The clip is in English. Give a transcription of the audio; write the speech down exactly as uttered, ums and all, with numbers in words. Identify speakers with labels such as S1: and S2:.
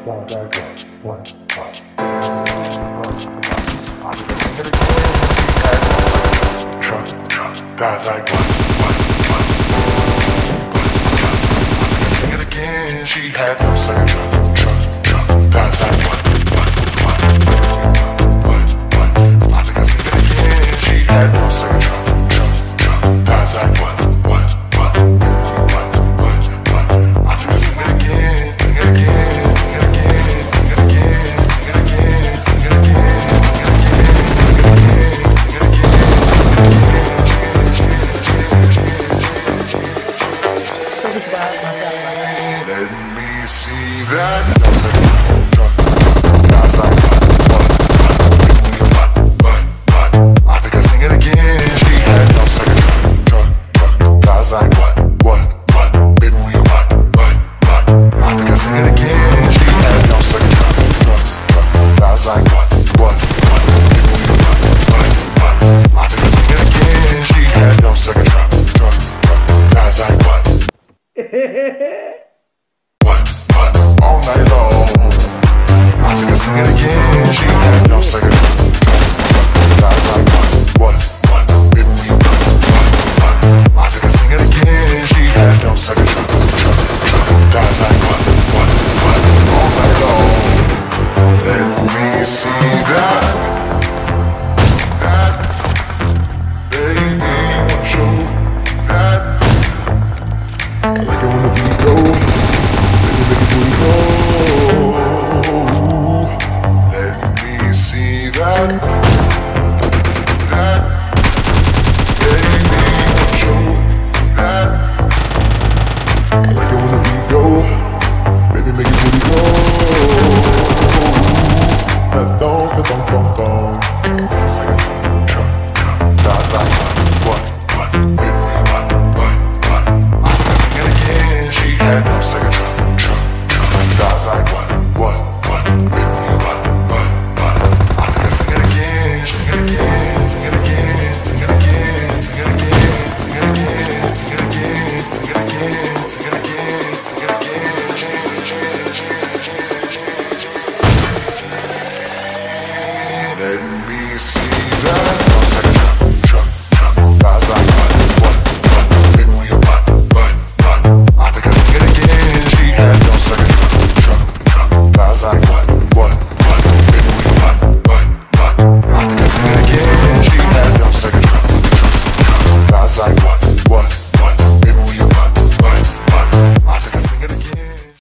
S1: One, back up. One, five. Guys like one, one, one. Sing it again. She had no second truck, truck, truck. Guys like one, one, one, one, one. I think I sing it again. She had no second truck, truck, truck. Guys like one, one, one, one, one, one. I think I sing it again, sing it again, sing it again, sing it again, sing it again, sing it again, sing it again, sing it again. Let me see that. No second truck, truck, guys like what, what, what, what, what? I think I sing it again. She had no second truck, truck, truck, guys like what, what, what? Baby, when you what, what, what? I think I sing it again. She had no second truck, truck, truck, guys like what, what, what? Baby, when you what, what, what? I think I sing it again. She had no second truck, truck, truck, guys like what? What, what, all night long. I think I sing it again. She had no second truck, truck, guys like what, what, what? Baby, when you what, what, what? I think I sing it again. She had no second truck, truck, truck, guys like what, what, what? All night long. Let me see that.